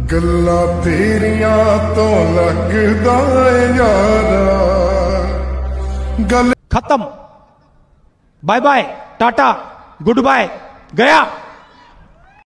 गल्ला तेरिया तो लगदा है यारा गल खत्म। Bye bye, tata, goodbye, गया।